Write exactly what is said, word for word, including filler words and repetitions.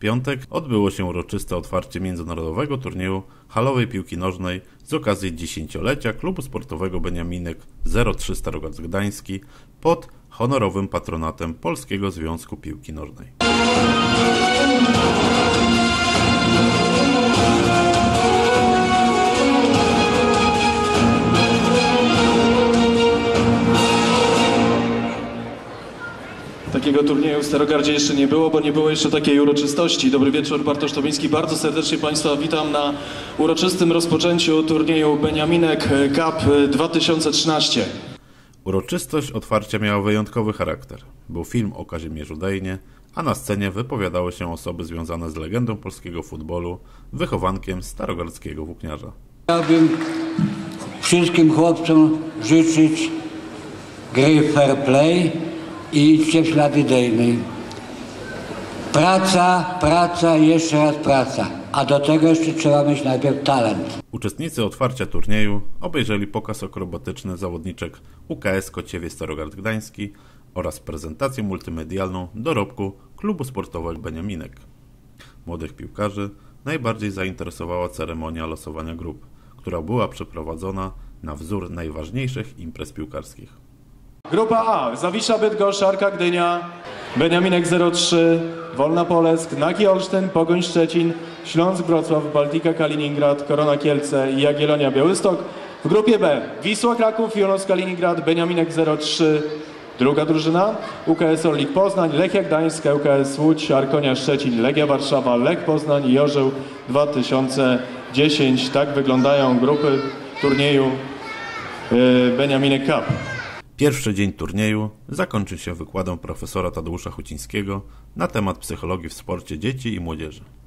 piątek odbyło się uroczyste otwarcie międzynarodowego turnieju halowej piłki nożnej z okazji dziesięciolecia klubu sportowego Beniaminek zero trzy Starogard Gdański pod honorowym patronatem Polskiego Związku Piłki Nożnej. Takiego turnieju w Starogardzie jeszcze nie było, bo nie było jeszcze takiej uroczystości. Dobry wieczór, Bartosz Tomiński. Bardzo serdecznie Państwa witam na uroczystym rozpoczęciu turnieju Beniaminek Cup dwa tysiące trzynaście. Uroczystość otwarcia miała wyjątkowy charakter. Był film o Kazimierzu Dejnie, a na scenie wypowiadały się osoby związane z legendą polskiego futbolu, wychowankiem starogardzkiego włókniarza. Chciałbym wszystkim chłopcom życzyć gry fair play i idźcie w ślady Dejnej. Praca, praca i jeszcze raz praca. A do tego jeszcze trzeba mieć najpierw talent. Uczestnicy otwarcia turnieju obejrzeli pokaz akrobatyczny zawodniczek U K S Kociewie Starogard Gdański oraz prezentację multimedialną dorobku klubu sportowego Beniaminek. Młodych piłkarzy najbardziej zainteresowała ceremonia losowania grup, która była przeprowadzona na wzór najważniejszych imprez piłkarskich. Grupa A. Zawisza Bydgoszcz, Arka Gdynia, Beniaminek zero trzy, Wolna Polesk, Naki Olsztyn, Pogoń Szczecin, Śląsk Wrocław, Baltika Kaliningrad, Korona Kielce i Jagiellonia Białystok. W grupie B. Wisła Kraków, Junos Kaliningrad, Beniaminek zero trzy. Druga drużyna. U K S Orlik Poznań, Lechia Gdańsk, U K S Łódź, Arkonia Szczecin, Legia Warszawa, Lech Poznań i Orzeł dwa tysiące dziesięć. Tak wyglądają grupy turnieju yy, Beniaminek Cup. Pierwszy dzień turnieju zakończył się wykładem profesora Tadeusza Hucińskiego na temat psychologii w sporcie dzieci i młodzieży.